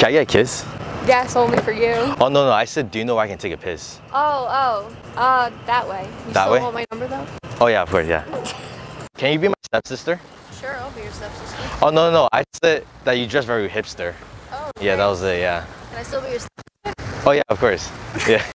Can I get a kiss? Yes, only for you. Oh, no, I said, do you know where I can take a piss? That way. You That still way? want my number though? Oh, yeah, of course, yeah. Can you be my stepsister? Sure, I'll be your stepsister. Oh, no, I said that you dress very hipster. Oh, Yeah, that was it, yeah. Can I still be your stepsister? Oh, yeah, of course. Yeah.